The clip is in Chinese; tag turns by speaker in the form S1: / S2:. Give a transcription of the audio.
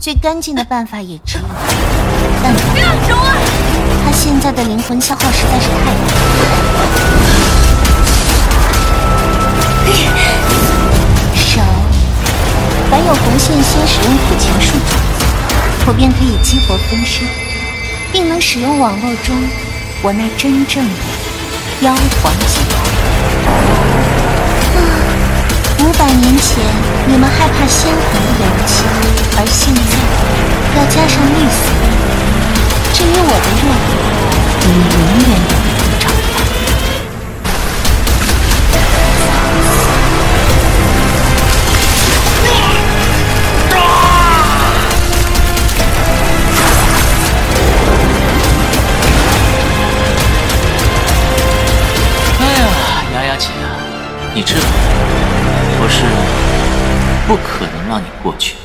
S1: 最干净的办法也只有淡化。
S2: 让手啊！
S1: 他现在的灵魂消耗实在是太大。手，凡有红线先使用苦情术种子，我便可以激活分身，并能使用网络中我那真正的妖皇级。500年前，你们害怕鲜红的阳气，而现在要加上绿色。至于我的弱点，你们永远也不会找到。
S3: 哎呀，雅雅姐啊，你知道，我是不可能让你过去。